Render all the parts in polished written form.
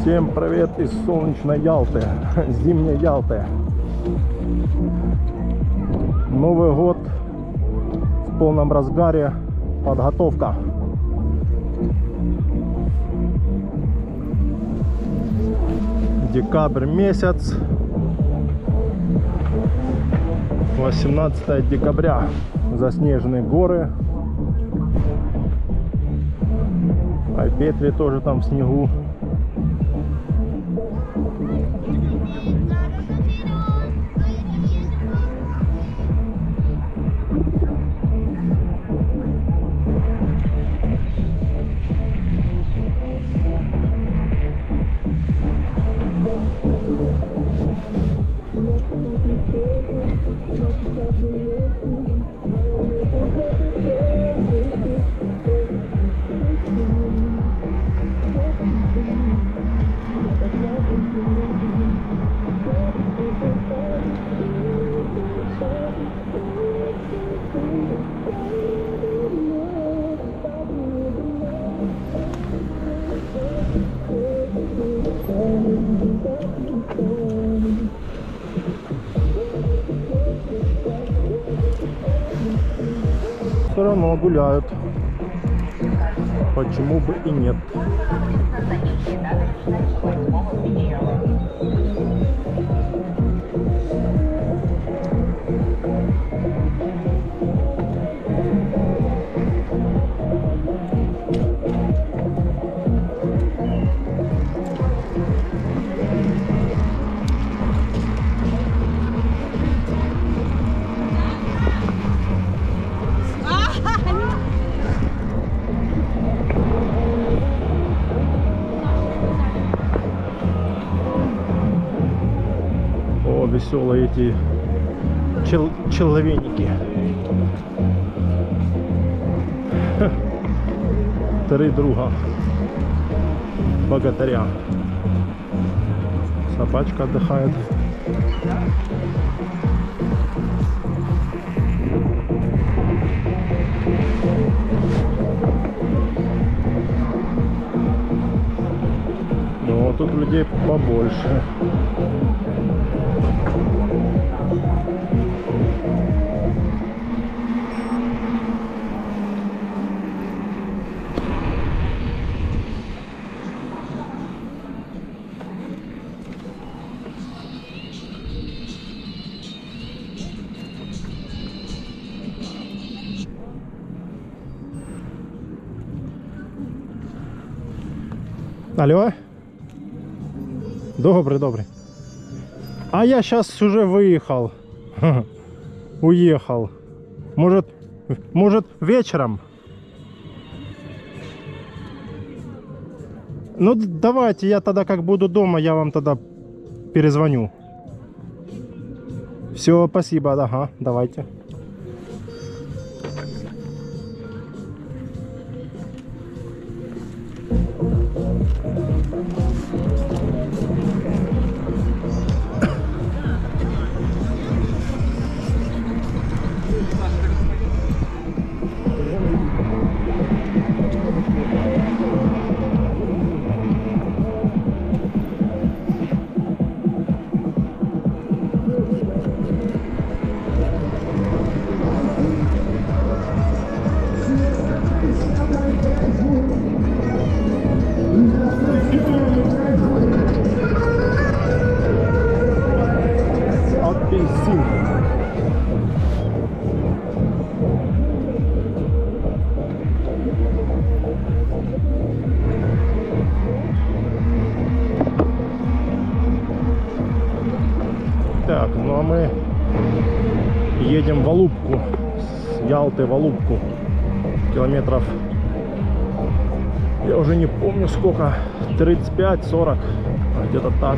Всем привет из солнечной Ялты, зимней Ялты. Новый год в полном разгаре, подготовка. Декабрь месяц, 18 декабря, заснеженные горы. А Петри тоже там в снегу. Все равно гуляют. Почему бы и нет? Веселые эти человеники. Три друга богатыря. Собачка отдыхает. Но тут людей побольше. Алло? Добрый. А я сейчас уже выехал. Уехал. Может вечером? Ну давайте, я тогда как буду дома, я вам тогда перезвоню. Все, спасибо, ага, давайте. Так, ну а мы едем в Алупку, с Ялты в Алупку, километров, я уже не помню сколько, 35-40, где-то так.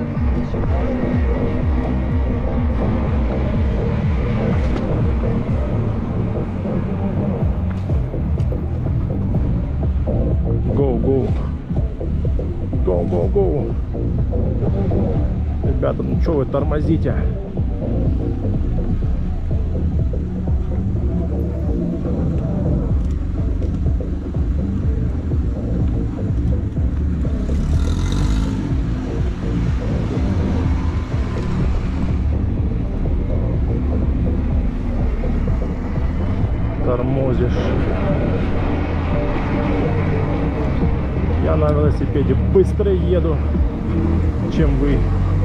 Go. Ребята, ну что вы тормозите? тормозишь. Я на велосипеде быстро еду, чем вы.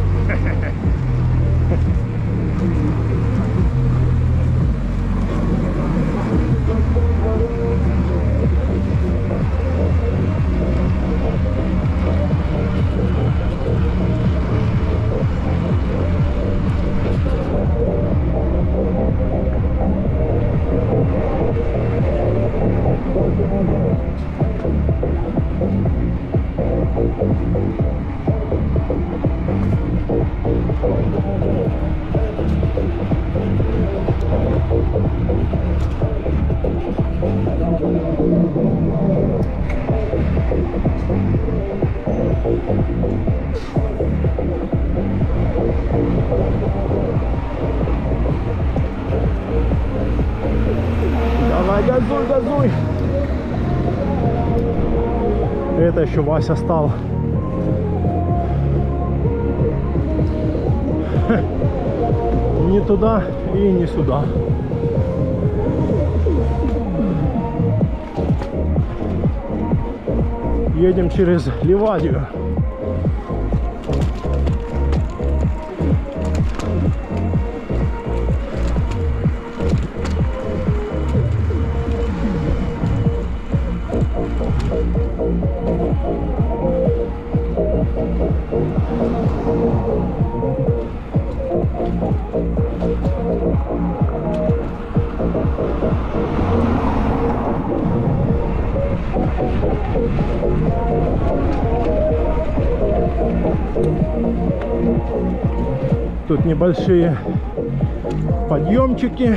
Давай, газуй, газуй. Это еще Вася стал. Не туда и не сюда. Едем через Ливадию. Тут небольшие подъемчики.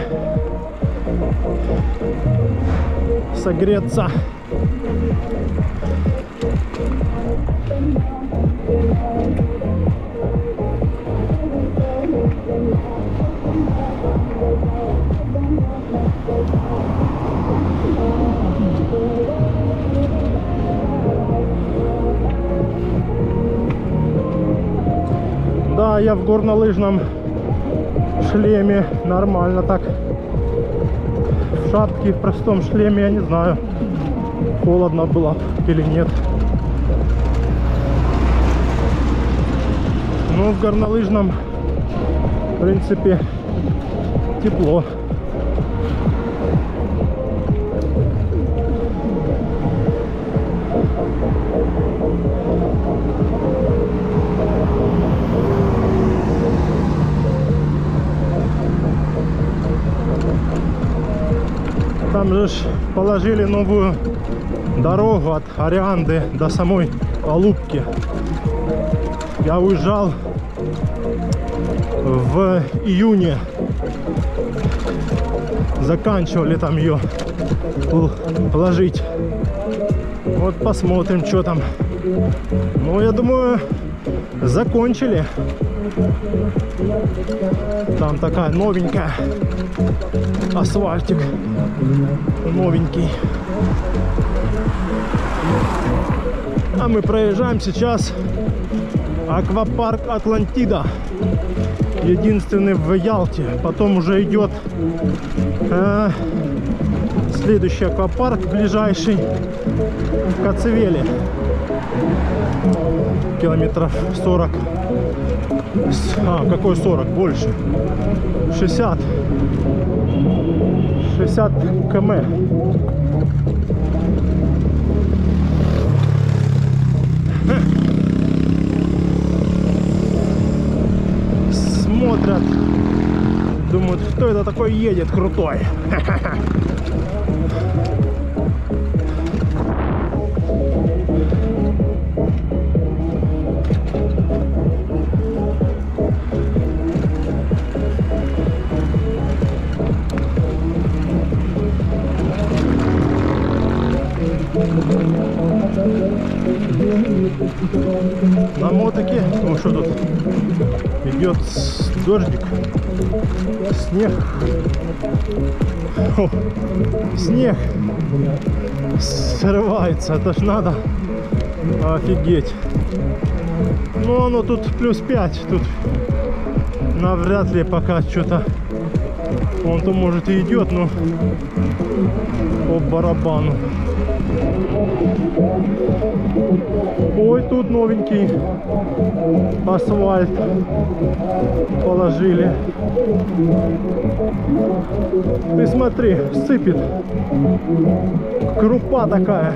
Согреться. Да, я в горнолыжном шлеме нормально так. В шапке, в простом шлеме, я не знаю, холодно было или нет. Но в горнолыжном, в принципе, тепло. Там же положили новую дорогу от Орианды до самой Алупки. Я уезжал в июне. Заканчивали там ее положить. Вот посмотрим, что там. Ну, я думаю, закончили. Там такая новенькая. Асфальтик новенький. А мы проезжаем сейчас аквапарк Атлантида. Единственный в Ялте. Потом уже идет следующий аквапарк, ближайший в Коцевеле. Километров 40. А, какой 40? Больше. 60 км. Смотрят, думают, кто это такой едет крутой. На мотоке, ну что тут, идет дождик, снег. О, снег срывается, это ж надо, офигеть. Ну оно тут плюс 5, тут навряд ли пока что-то, он то может и идет, но по барабану. Ой, тут новенький асфальт положили. Ты смотри, сыпет. Крупа такая.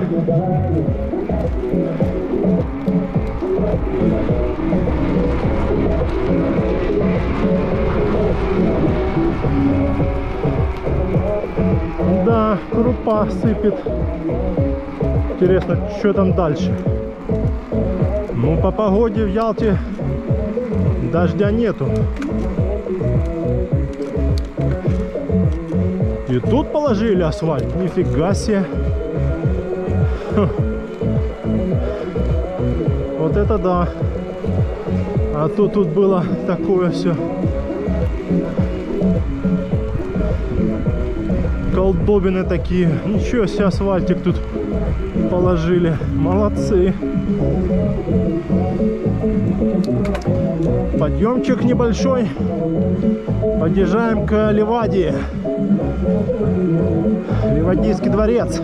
Да, крупа сыпет. Интересно, что там дальше? Ну, по погоде в Ялте дождя нету. И тут положили асфальт. Нифига себе. Вот это да. А то тут было такое все. Колдобины такие. Ничего себе, асфальтик тут положили. Молодцы. Подъемчик небольшой. Подъезжаем к Ливадии. Ливадийский дворец.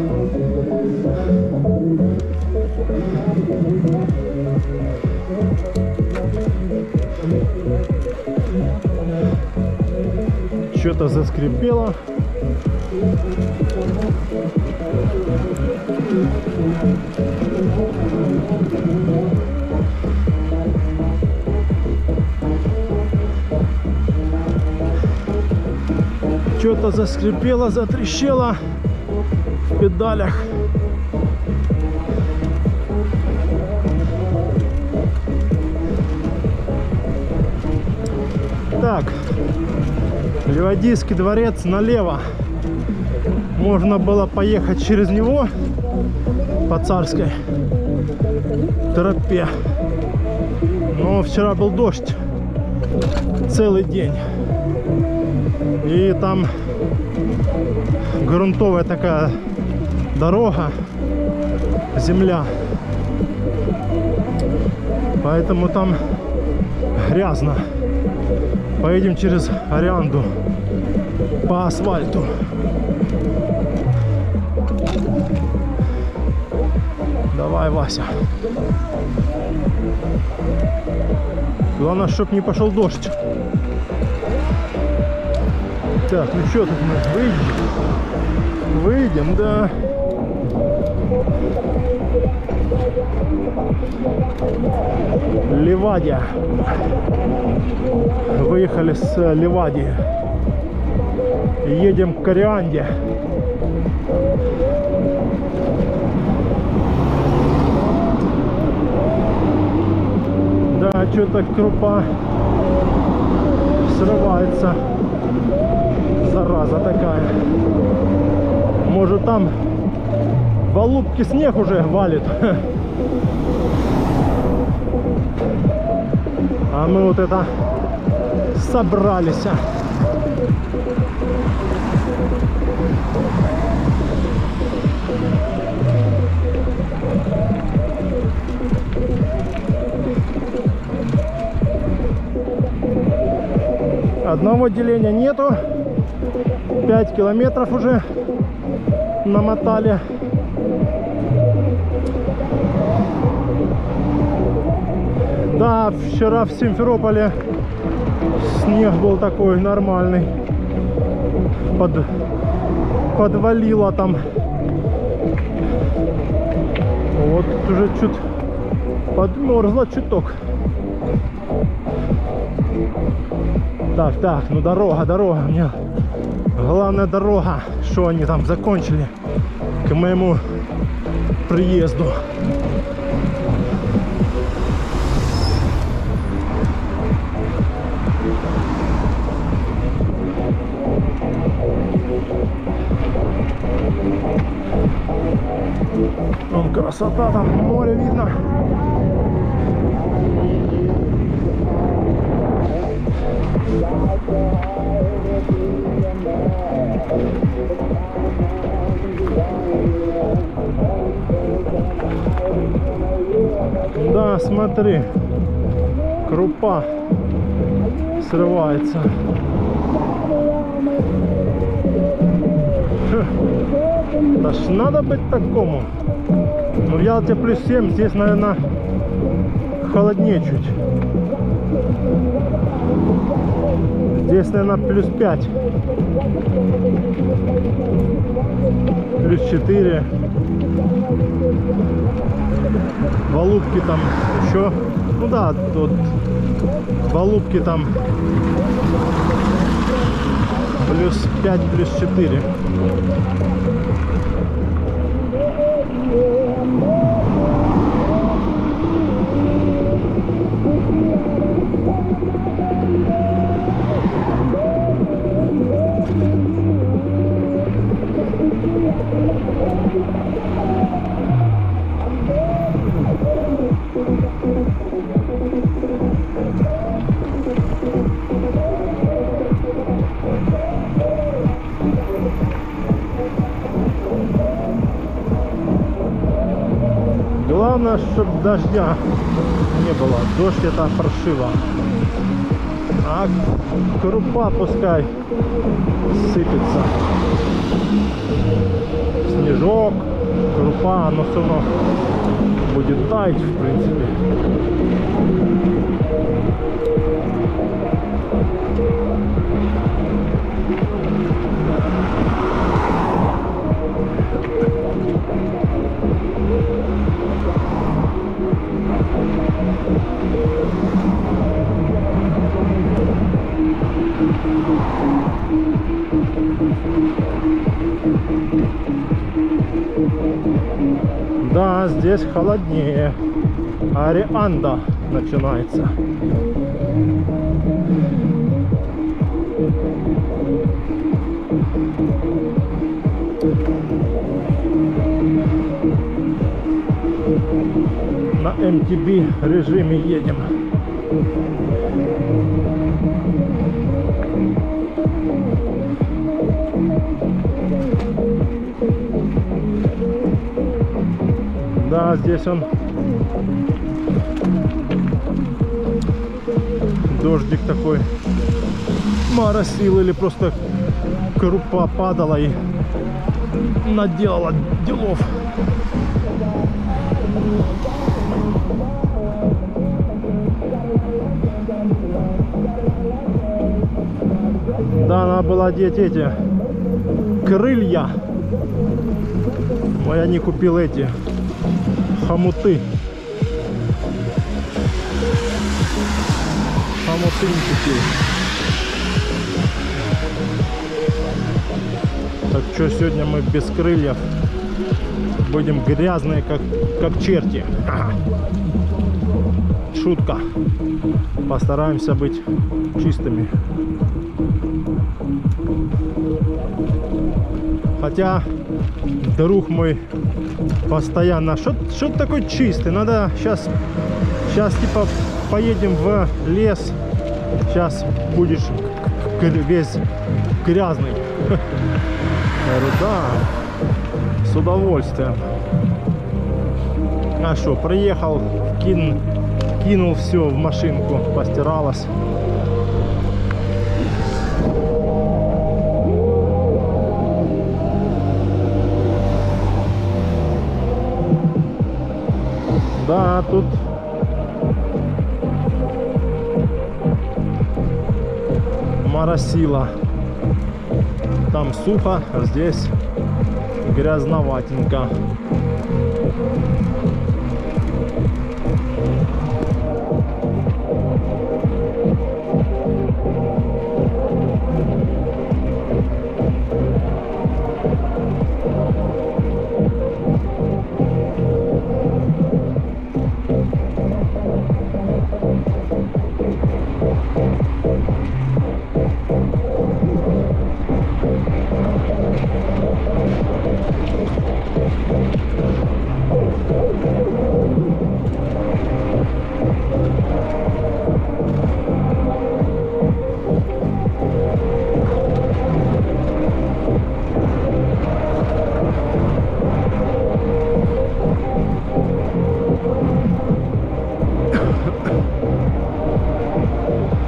Что-то заскрипело. Что-то заскрипело, затрещало в педалях. Так, Ливадийский дворец налево. Можно было поехать через него по Царской тропе. Но вчера был дождь целый день. И там грунтовая такая дорога, земля. Поэтому там грязно. Поедем через Орианду по асфальту. Давай, Вася. Главное, чтоб не пошел дождь. Так, ну что тут мы выйдем? Выйдем, да. Ливадия. Выехали с Ливадии. Едем к Орианде. Да, что-то крупа срывается. Зараза такая. Может, там в Алубке снег уже валит. А мы вот это собрались. Одного деления нету. 5 километров уже намотали. Да, вчера в Симферополе снег был такой нормальный. Подвалило там. Вот уже чуть подмерзло чуток. Так, ну дорога. Мне главная дорога, что они там закончили к моему приезду. Вон красота, там море видно. Да, смотри, крупа срывается. Да ж надо быть такому. Ну, в Ялте плюс 7, здесь, наверное, холоднее чуть. Здесь, наверное, плюс 5. Плюс 4. В Алупке там еще. Ну да, тут в Алупке там плюс 5, плюс 4. Главное, чтобы дождя не было. Дождь — это паршиво. А крупа пускай сыпется. Снежок, крупа, оно все равно будет таять, в принципе. Да, здесь холоднее. Арианда начинается. На MTB режиме едем. Да, здесь он дождик такой моросил, или просто крупа падала и наделала делов. Да, надо было одеть эти крылья. Ой, я не купил эти хомуты. Хомуты не купил. Так что сегодня мы без крыльев будем грязные, как черти. Шутка. Постараемся быть чистыми. Хотя друг мой постоянно: что ты такой чистый, надо сейчас типа поедем в лес, сейчас будешь весь грязный. Я говорю, да, с удовольствием. А что, приехал, кинул все в машинку, постиралось. Да, тут моросило. Там сухо, а здесь грязноватенько.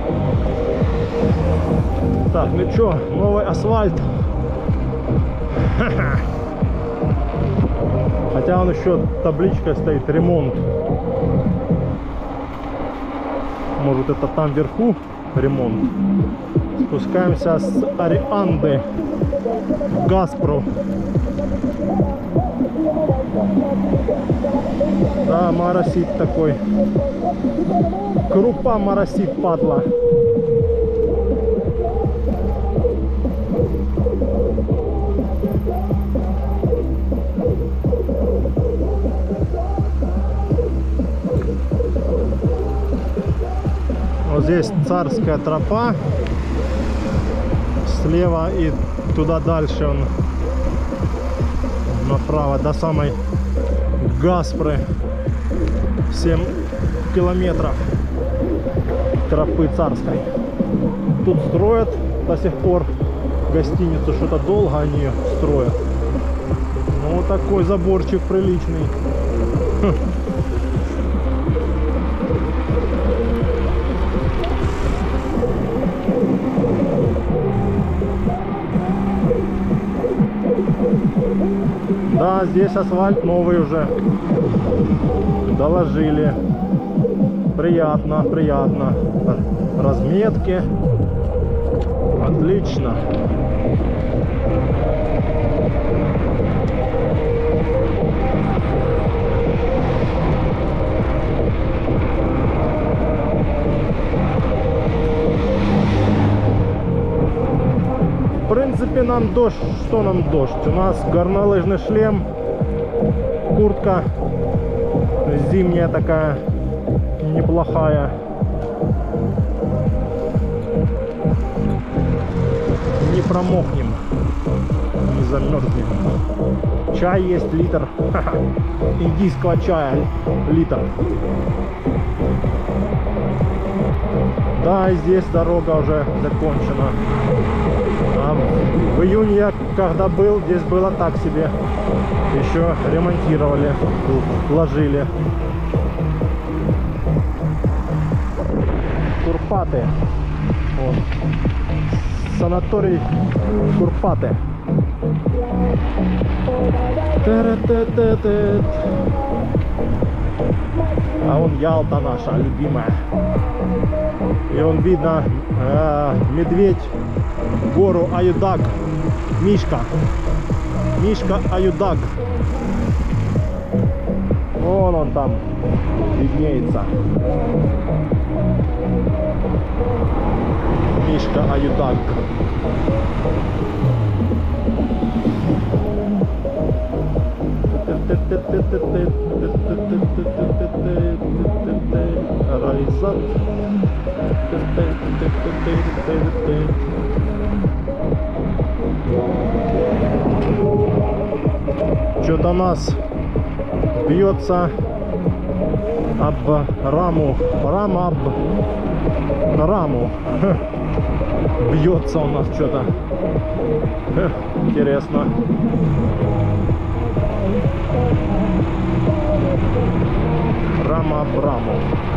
Так, ну что, новый асфальт. Хотя он еще табличка стоит ремонт. Может, это там вверху ремонт. Спускаемся с Арианды в Газпро. Да, моросит такой. Крупа моросит, падла. Вот здесь Царская тропа. Слева и туда дальше он направо до самой Газпры. 7 километров тропы Царской. Тут строят до сих пор гостиницу, что-то долго они ее строят. Ну вот такой заборчик приличный. Да, здесь асфальт новый уже доложили. Приятно, приятно. Разметки. Отлично. В принципе, нам дождь. Что нам дождь? У нас горнолыжный шлем, куртка зимняя такая, неплохая. Не промокнем, не замерзнем. Чай есть литр. Индийского чая литр. Да, и здесь дорога уже закончена. А в июне я когда был, здесь было так себе. Еще ремонтировали, ложили. Курпаты. Вот. Санаторий Курпаты. А вон Ялта наша любимая. И он видно медведь, гору Аюдаг. Мишка. Мишка Аюдаг. Вон он там виднеется. Мишка Аюдаг. Райзат. Что-то нас бьется об раму. Рама об раму. Бьется у нас что-то. Интересно. Рама об раму.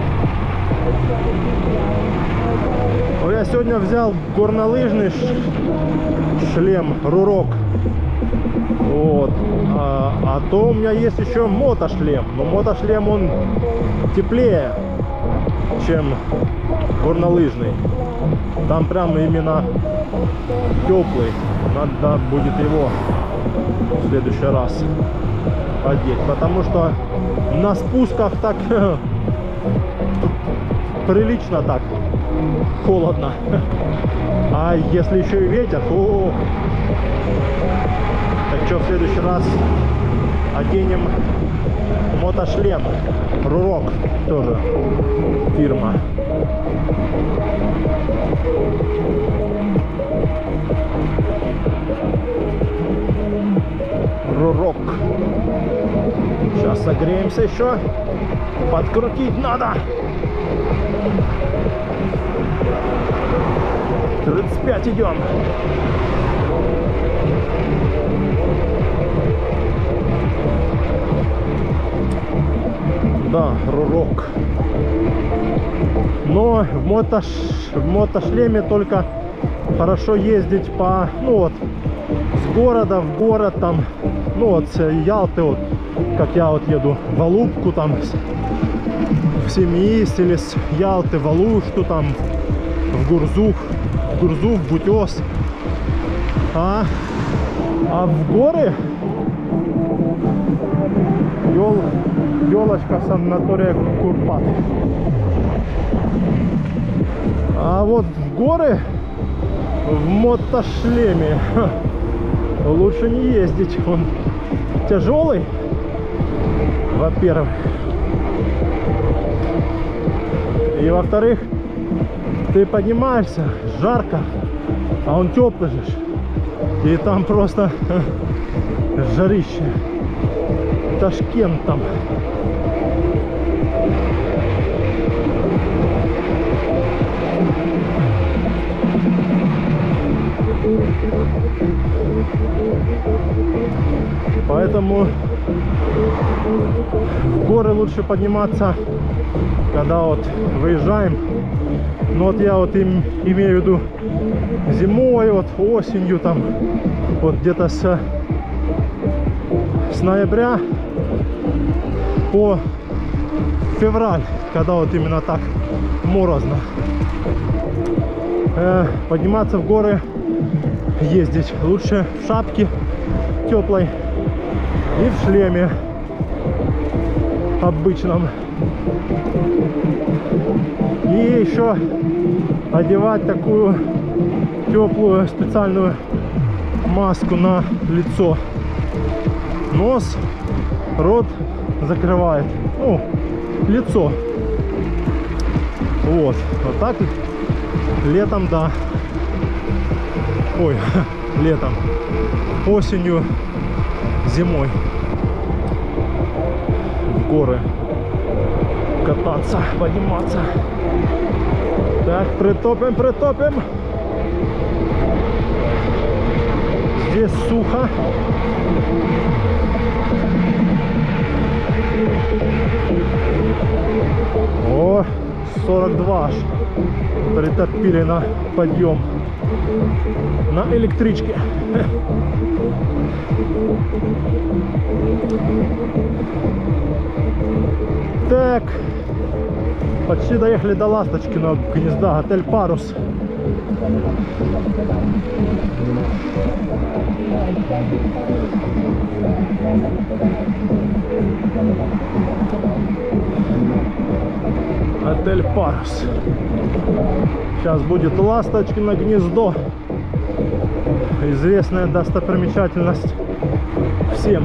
Ну, я сегодня взял горнолыжный шлем Рурок. Вот. А то у меня есть еще мотошлем. Но мотошлем он теплее, чем горнолыжный. Там прям именно теплый. Надо будет его в следующий раз одеть. Потому что на спусках так прилично так. Холодно. А если еще и ветер, то... Так что в следующий раз оденем мотошлем. Рурок тоже фирма. Рурок. Сейчас согреемся еще. Подкрутить надо. 35 идем. Да, Рурок. Но в мотошлеме только хорошо ездить по, ну вот, с города в город, там, ну вот с Ялты, вот, как я вот еду в Алупку, там, в Семиис, или с Ялты в Алушту, там, в Гурзуф, в Бутёс. А в горы елочка санатория Курпат. А вот в горы в мотошлеме лучше не ездить. Он тяжелый, во-первых. И во-вторых, ты поднимаешься, жарко, а он теплый же. И там просто жарище. Ташкент там. Поэтому в горы лучше подниматься, когда вот выезжаем. Но вот я вот имею в виду зимой, вот осенью, там вот где-то с ноября по февраль, когда вот именно так морозно. Подниматься в горы, ездить лучше в шапке теплой и в шлеме обычном. И еще одевать такую теплую специальную маску на лицо. Нос, рот закрывает, ну, лицо. Вот так летом, да. Ой, летом, осенью, зимой в горы кататься, подниматься. Так, притопим. Здесь сухо. О, 42 аж притопили на подъем на электричке. Так, почти доехали до Ласточкиного гнезда, отель Парус. Отель Парус. Сейчас будет Ласточкино гнездо. Известная достопримечательность всем.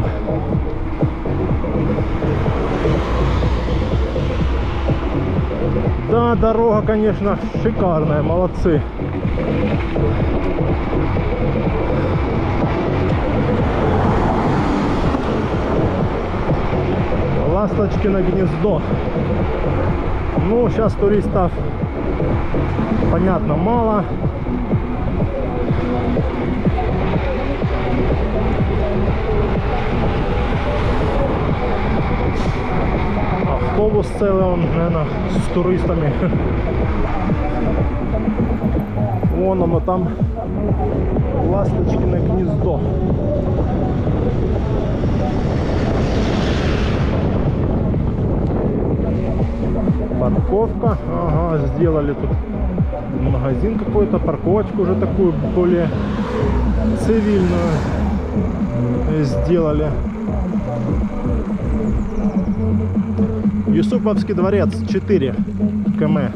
Да, дорога, конечно, шикарная, молодцы. Ласточкино гнездо. Ну, сейчас туристов, понятно, мало. Автобус целый, он, наверное, с туристами. Вон оно там, Ласточкино гнездо. Парковка. Ага, сделали тут магазин какой-то, парковочку уже такую более цивильную сделали. Юсуповский дворец, 4 км.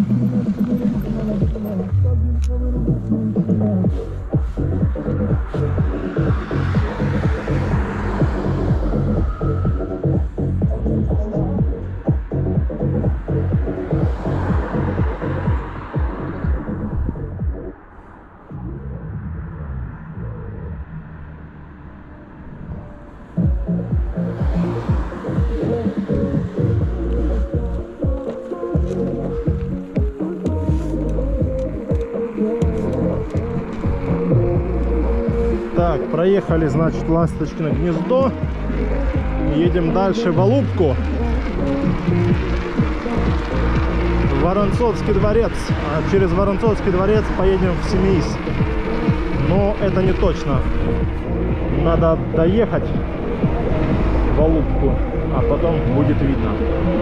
Так, проехали, значит, Ласточкино гнездо. Едем дальше в Алупку. Воронцовский дворец. А через Воронцовский дворец поедем в Семиис. Но это не точно. надо доехать в Алупку, а потом будет видно.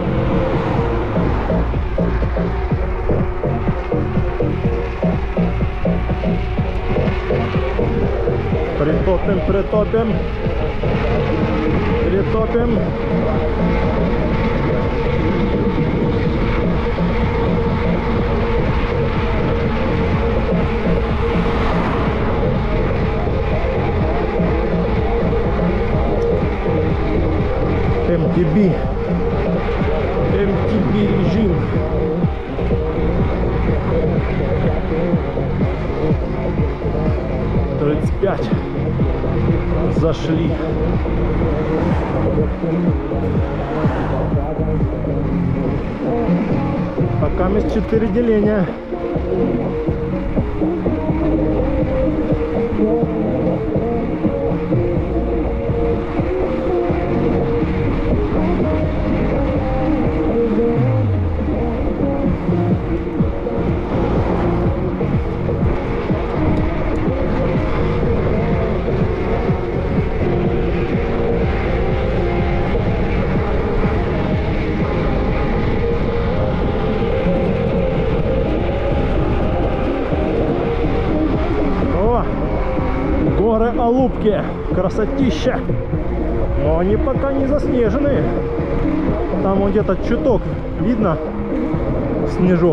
Притопим, притопим, притопим. MTB режим. «35». Зашли. Пока есть 4 деления. Горы Алупки, красотища, но они пока не заснежены. Там вот где-то чуток видно снежок.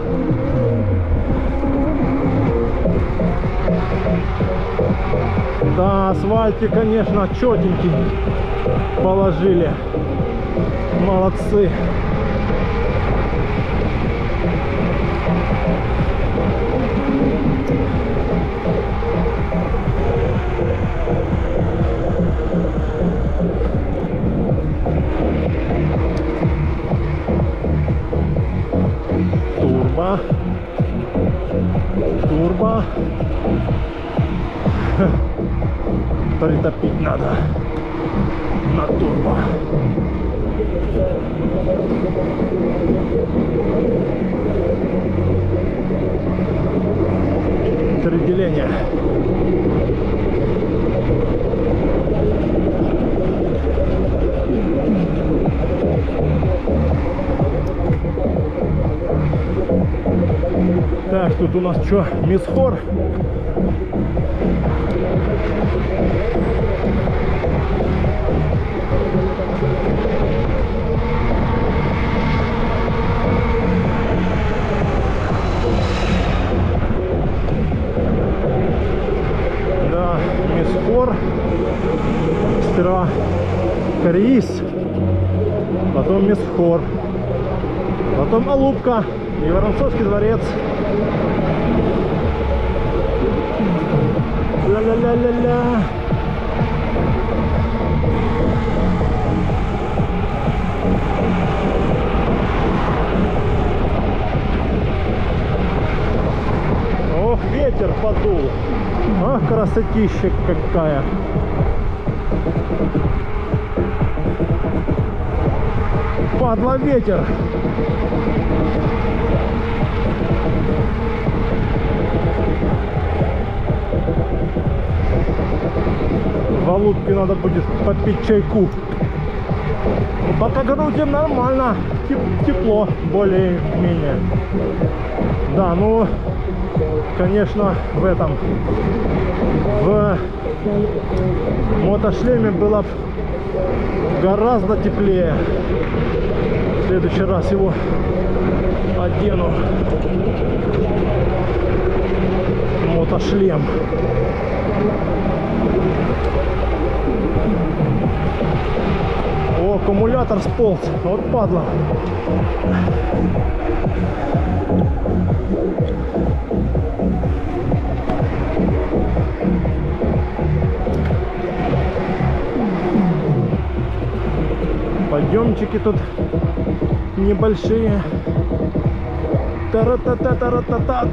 Да, асфальтик, конечно, четенький положили. Молодцы. Турбо. Притопить надо на турбо. Три деления. Так, тут у нас что? Мисхор. Да, Мисхор. Сперва Кариис, потом Мисхор, потом Алупка и Воронцовский дворец. Ля-ля-ля-ля-ля. Ох, ветер подул. Ах, красотища какая. Падла ветер. В Алупке надо будет попить чайку. Пока грудем нормально, тепло, более-менее. Да, ну, конечно, в мотошлеме было гораздо теплее. В следующий раз его одену. Мотошлем. О, аккумулятор сполз. Вот падла. Подъемчики тут небольшие. Тара-та-та-та-та-та-та.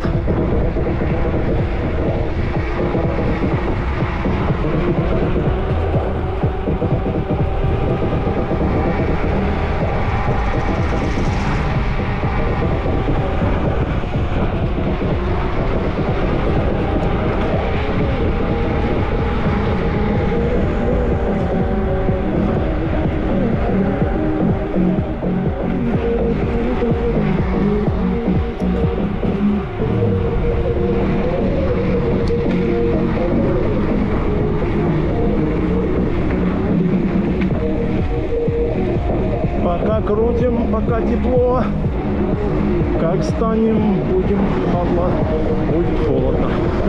пока тепло. Как станем, будем падла, будет холодно.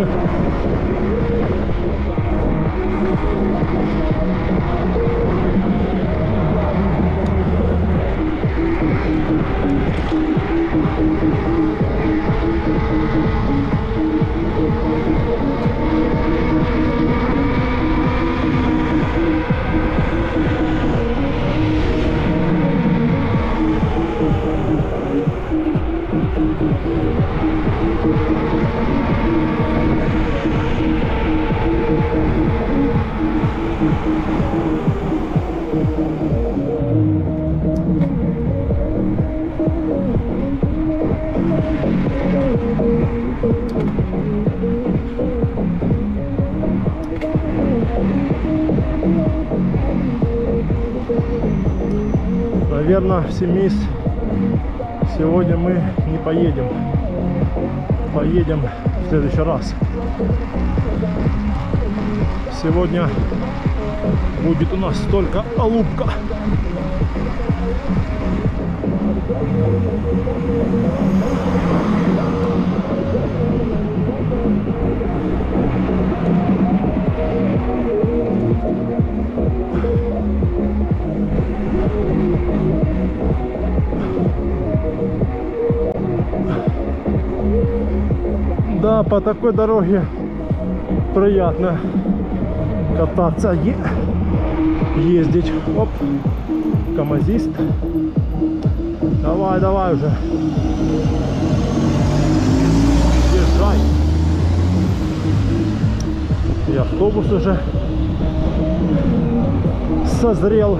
Наверное, в Семис сегодня мы не поедем. Поедем в следующий раз. Сегодня будет у нас только Алупка. Да, по такой дороге приятно кататься, ездить. Оп, камазист. Давай, давай уже. Езжай. И автобус уже созрел.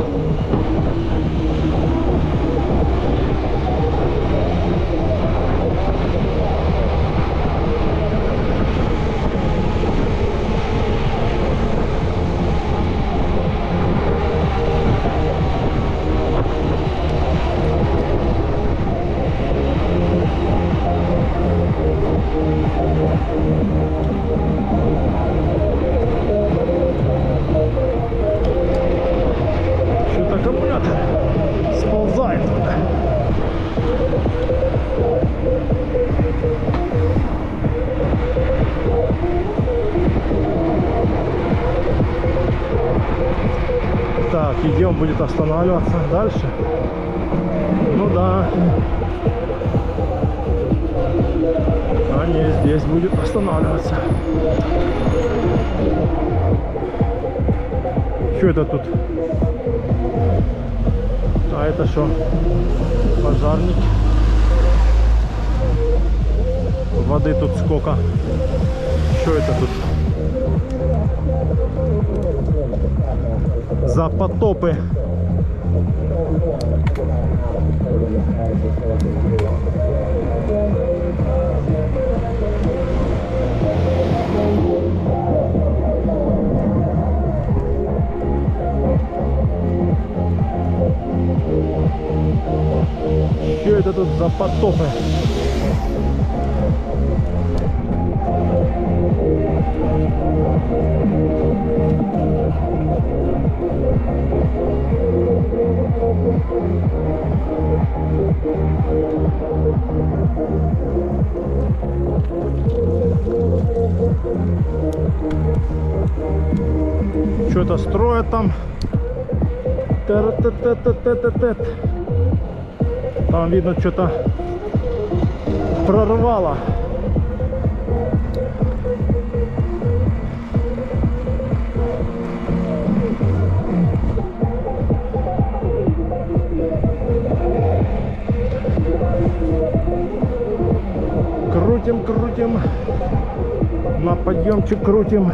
Так, идем, будет останавливаться дальше. Ну да. А не, здесь будет останавливаться. Что это тут? А это что? Пожарник. Воды тут сколько? Что это тут? За потопы. Что это тут за потопы? Что-то строят там. Там видно, что-то прорвало. Крутим, крутим. На подъемчик крутим.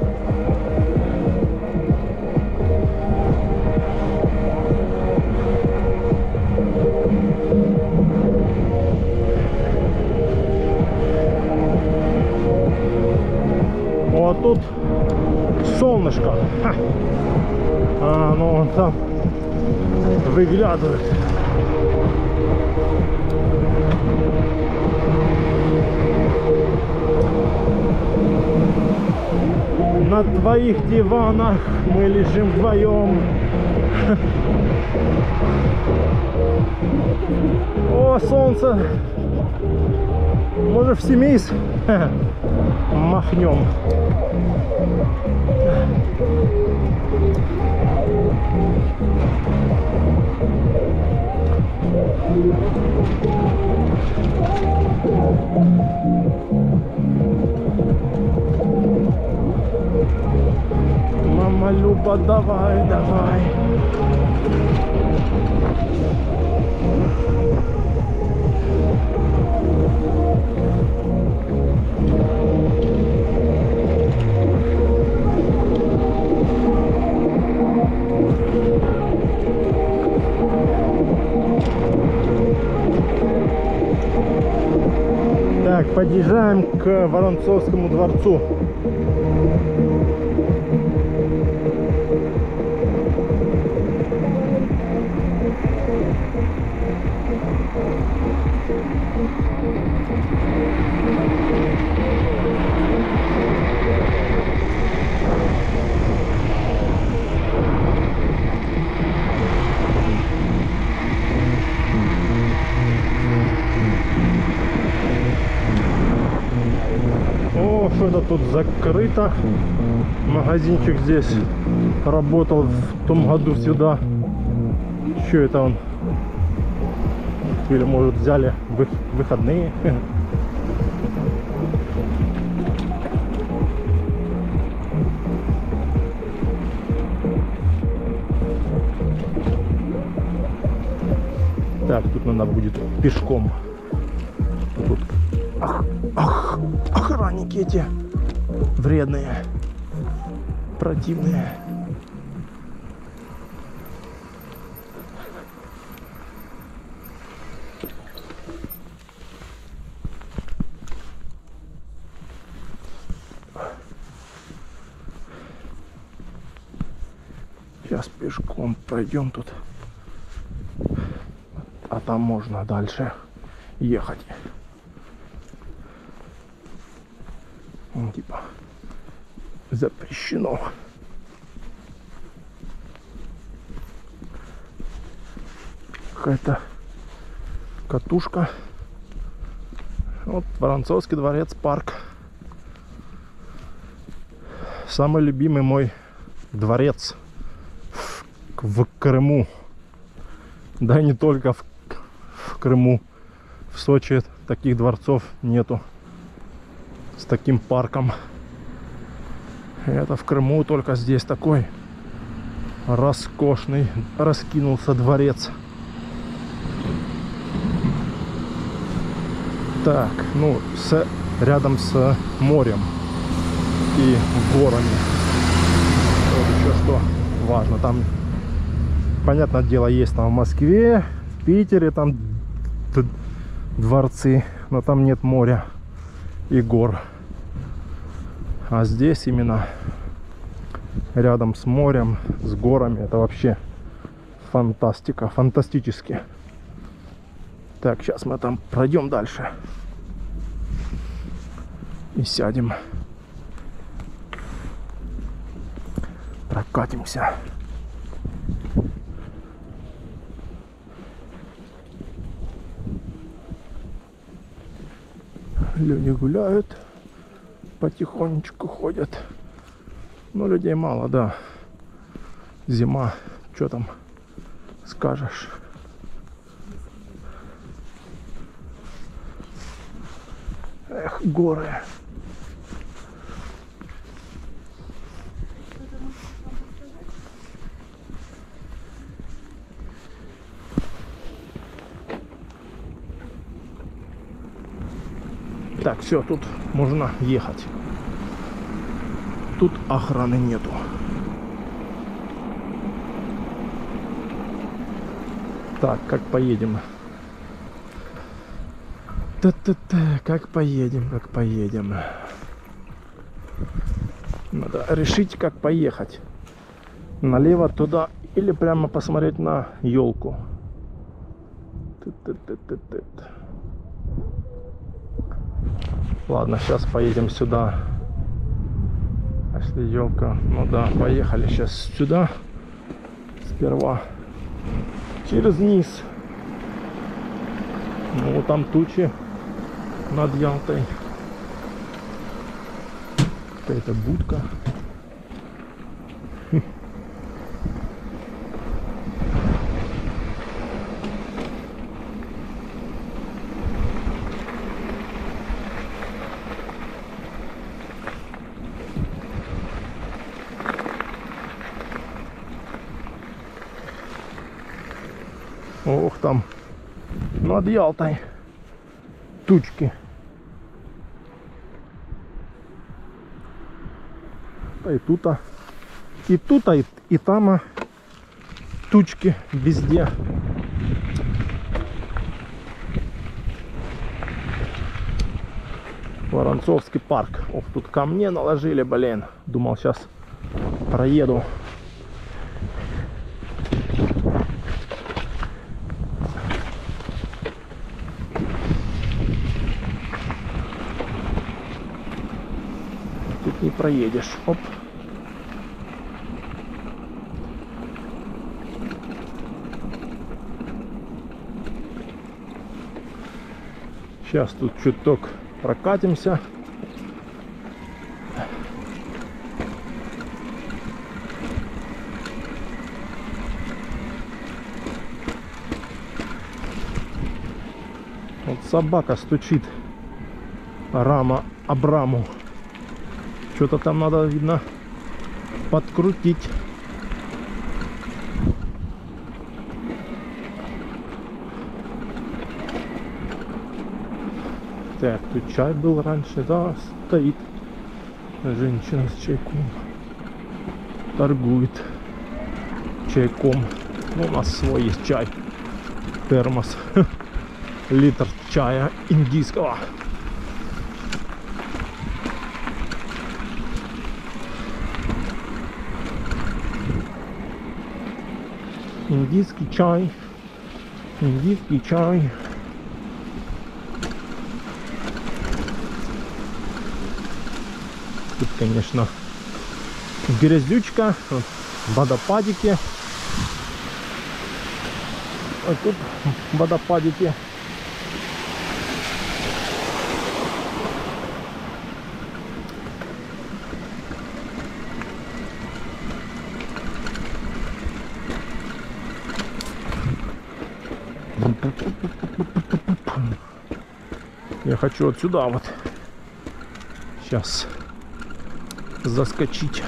Вот тут солнышко. Ха. А, ну он там выглядывает. На твоих диванах мы лежим вдвоем. О, солнце. Может, в Семейск махнем. Мама Люба, давай, давай. Так, подъезжаем к Воронцовскому дворцу. О, что-то тут закрыто. Магазинчик здесь работал в том году сюда. Что это он? Или может взяли выходные? Так, тут надо будет пешком. Тут охранники эти вредные, противные. Сейчас пешком пройдем тут, а там можно дальше ехать. Типа запрещено. Какая-то катушка. Вот Воронцовский дворец, парк. Самый любимый мой дворец в Крыму. Да и не только в Крыму. В Сочи таких дворцов нету с таким парком. Это в Крыму только здесь такой роскошный раскинулся дворец. Так, ну, рядом с морем и горами. Вот еще что важно. Там, понятное дело, есть там в Москве, в Питере там дворцы, но там нет моря и гор. А здесь именно рядом с морем, с горами, это вообще фантастика, фантастически. Так, сейчас мы там пройдем дальше и сядем, прокатимся. Люди гуляют, потихонечку ходят. Но людей мало, да. Зима, что там скажешь. Эх, горы. Так, все, тут можно ехать. Тут охраны нету. Так, как поедем? Как поедем, как поедем. Надо решить, как поехать. Налево туда или прямо посмотреть на елку. Ладно, сейчас поедем сюда. Если елка, ну да, поехали сейчас сюда. Сперва через низ Ну, там тучи над Ялтой. Какая-то будка. Ох, там над Ялтой тучки. И тута, и там тучки везде. Воронцовский парк. Ох, тут ко мне наложили, блин. Думал, сейчас проеду. Тут не проедешь. Оп. Сейчас тут чуток прокатимся. Вот собака стучит. Рама об раму. Что-то там надо, видно, подкрутить. Так, тут чай был раньше, да, стоит женщина с чайком, торгует чайком. Ну, у нас свой есть чай, термос, литр чая индийского. Индийский чай, индийский чай. Тут, конечно, грязючка, водопадики. А тут водопадики. Я хочу вот сюда вот сейчас заскочить.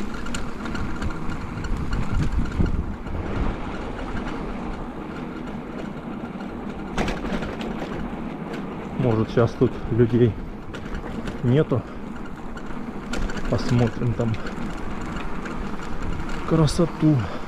Может, сейчас тут людей нету. Посмотрим там красоту.